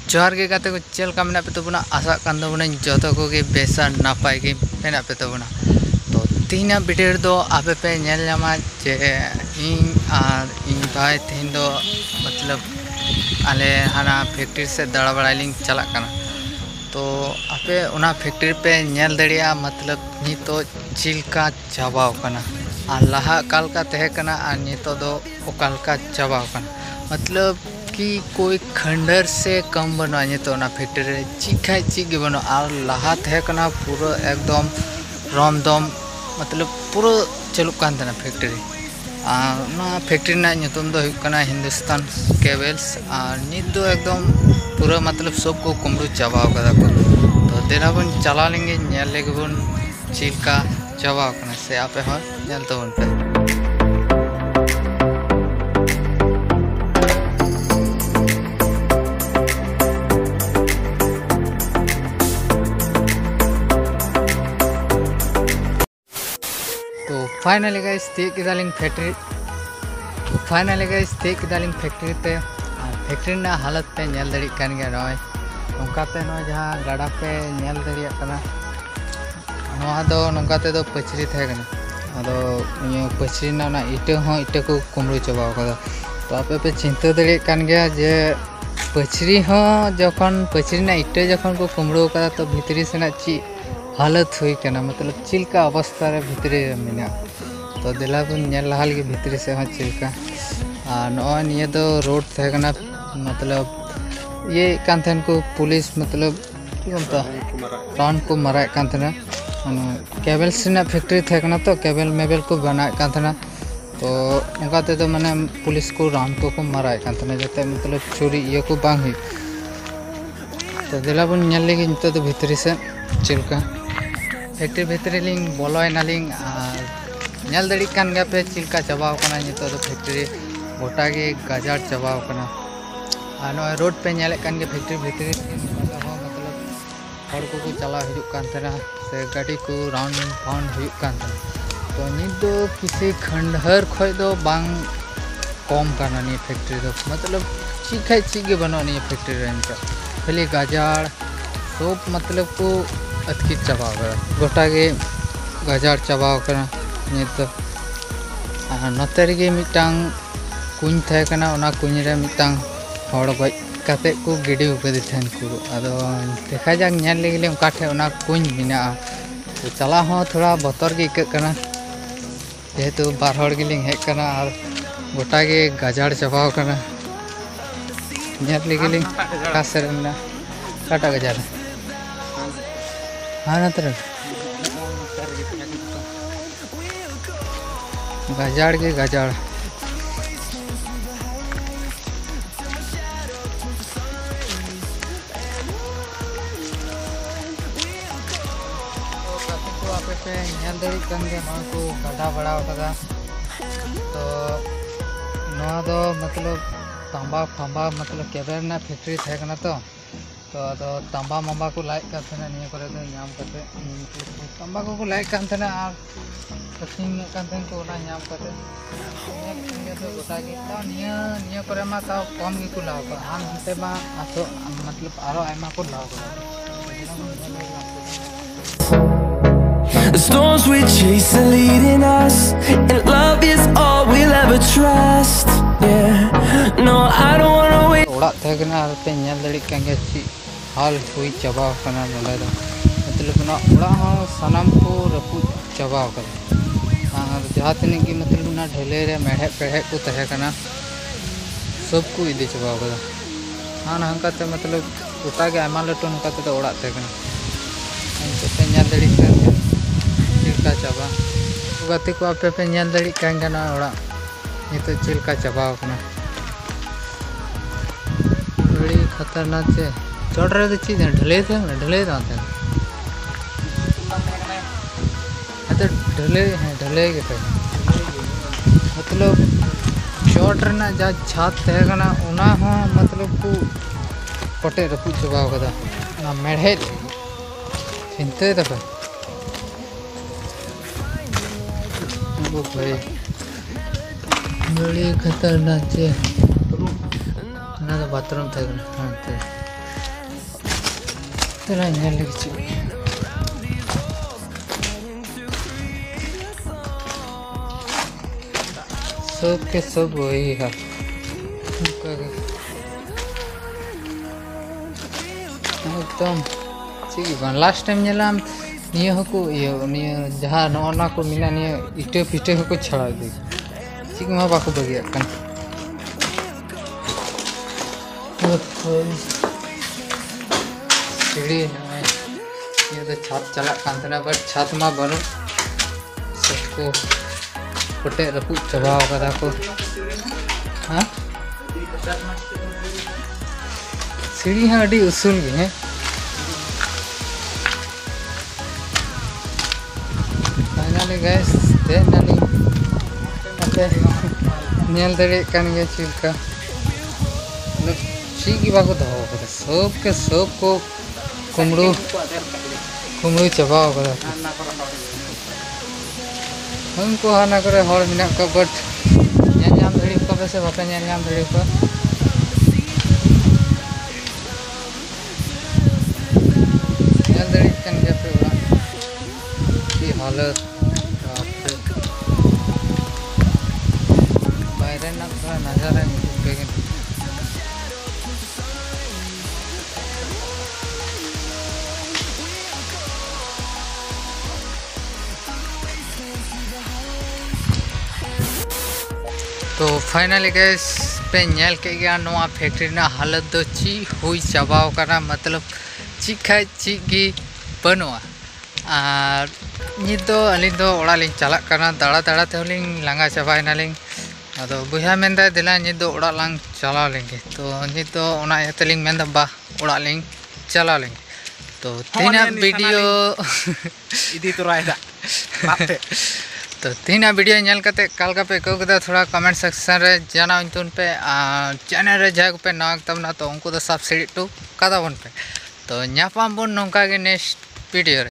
जोहार गे गाते को चेल का मेना पे तबना आशा कान दबना जतो को गे बेसा नापाय गे मेना पे तबना तो तीना वीडियो दो आपे पे नेल ᱧᱟᱢᱟ जे इन भाई तीन दो मतलब आले हाना फैक्ट्री से दड़ा बड़ाइलिंग चला कना तो आपे उना फैक्ट्री पे नेल दड़िया मतलब नितो चिलका चाबाव कना आ लहा कालका तहे कना आ नितो दो ओकालका चाबाव कना मतलब कि कोई खंडर से कम बना तो ना फैक्ट्री चिखा चिक बनो और लहा थे पूरा एकदम रमदम मतलब पूरा चलुक कान तना फैक्ट्री ना फैक्ट्री ना नितुम दो हुकना हिंदुस्तान केबल्स और नित दो एकदम पूरा मतलब सब को कुमरू चाबाव कदा को तो देना बन चला लेंगे नेल लेगे बन चिलका चाबाव कना से आपे हो नेल तो बन पे फाइनली गाइस तीक किदालिंग फैक्ट्री फैक्ट्री ते फैक्ट्री ना हालत पे नेल दड़ी कान गया नय नोंकाते न जहां गाड़ा पे नेल दड़िया कना नोहा दो नोंकाते दो पचरी थे कना अदो ये पचरी ना इटा को कुमरू चबाव कदा तो आपे पे चिंता दड़ी कान गया जे पचरी हो जखन पचरी ना इटा जखन को कुमरू कदा तो भीतरी से ना ची हालत हुई कना मतलब चिलका अवस्था रे भीतरी मिना तो दिला बन नेल लहाल के भीतरी से हाँ चिलका नॉन ये तो रोड थे कना मतलब ये कांथन को पुलिस मतलब टाउन को मरा कांथना केबल से ना फैक्ट्री थे कना तो केबल मेबल को बना कांथना तो उनका तो माने पुलिस को राउंड को मरा कांथना जते मतलब चोरी ये को बांग हुई तो दिला बन नेल लेगी तो भीतरी से चिलका फैक्ट्री भीतरी लिंग बोलोय नालिंग नेल दड़ी कान गया पे चिलका चबाव कना नितो तो फैक्ट्री गोटा के गाजार चबाव कना आ नो रोड पे नेले कान के फैक्ट्री भीतरी मतलब हर को चला हिजु कान तना से गाड़ी को राउंड फाउंड हुई कान तना तो नित दो किसी खंडहर खोय दो बांग कम कना नि फैक्ट्री दो मतलब चिखाय चिगे बनो नि फैक्ट्री रेन का खाली गाजार सब मतलब को अतकित चबाव गोटा के गाजार चबाव कना नित नते रे मिटांग कुñ थे कना ओना कुñ रे मिटांग हड़ गज काते को गिडी उकदी थेन को अदो देखा जाक नेल लेगिले उनका ठे ओना कुñ मिना तो चला हो थोड़ा बतर के इक कना जेहेतु बार हड़ गिलिंग हे कना और गोटा के गाजार चबाव कना नेल लेगिले का सरना काटा गाजार हाँ ना तरह गाजार के गाजार पे नेल दड़ी कान के मा को गाढ़ा बड़ा कदा तो नोआ दो मतलब तांबा फांबा मतलब केबल ना फैक्ट्री थे कना तो अदो तांबा मांबा को लाइक का थे निया करे दो नाम करते तांबा को लाइक कान थे ना और कसिंग कान थे को ना नाम करते निया तो गोटा के तो निया करे मा तो कम की को लाव हम हते मा आतो मतलब आरो आयमा को लाव The storms we chase are leading us, and love is all we'll ever trust. Yeah, no, I don't wanna wait. ओड़ा थे कना और पे नेल दड़ी कांगे ची हाल हुई चबाव कना नले दो मतलब ना ओड़ा हो सनम को रपु चबाव कर और जहां तने की मतलब ना ढेले रे मेढ़े पेढ़े को तहे कना सब को इदे चबाव कर हां हंका ते मतलब उता के आमा लटो हंका ते ओड़ा थे कना पे नेल दड़ी चिलका चाबा गाते को आपे पे नेल दड़ी कांगे ना ओड़ा नितो चिलका चबाव कना बड़ी खतरनाक से चढ़ रहे थे चीज़ ढले थे ढले के थे मतलब चढ़ रहा जा छात थे कना उना हो मतलब को पटे रपू चबाव कदा ना मेढ़े चिंते दफा वो भाई बड़ी खतरनाक से ना तो बाथरूम थे हाँ तेरा nyel lagi cuy. सब के सब वही है एकदम ठीक है लास्ट टाइम नेलाम निया हको निया जहाँ नौना को मिला निया इटे पिटे हको छड़ा दे ठीक मा बाको बगिया कन सीढ़ी ये तो छत चला कांतना बट छत मा बनो सबको कोटे रपू चबाव कदा को हाँ सीढ़ी हाँ अड़ी उसूल भी है फाइनली गाइस दे नाली अते नेल दरे कान गे चिलका चीगी बाको दहो कदा सब के सब को कुमड़ू चबाव कदा उनको हाना करे हर मिना को बट नाम धड़ी को वैसे बापे नाम धड़ी को नाम धड़ी कन के पे बड़ा की हालत बाहर ना थोड़ा नजारा बेगिन तो फाइनली गैस पे नेल के गया नवा फैक्ट्री ना हालत दो ची हुई चबाव करा मतलब ची खाई ची की बनवा और नित दो अली दो ओड़ा लिंग चला करना दाड़ा दाड़ा ते लिंग लांगा चबाय ना लिंग अदो बुया मेंदा दिला नित दो ओड़ा लांग चला लेंगे तो नित दो ओना यते लिंग मेंदा बा ओड़ा लिंग चला लेंगे तो तीना वीडियो इदी तो रायदा बाते तो तीना वीडियो नेल कते काल का पे को थोड़ा कमेंट सेक्शन रे जाना तुन पे चैनल रे जाग पे नाग तब ना तो उनको तो सब्सिडी टू कदा बन पे तो न्यापाम बन नोंका के नेक्स्ट वीडियो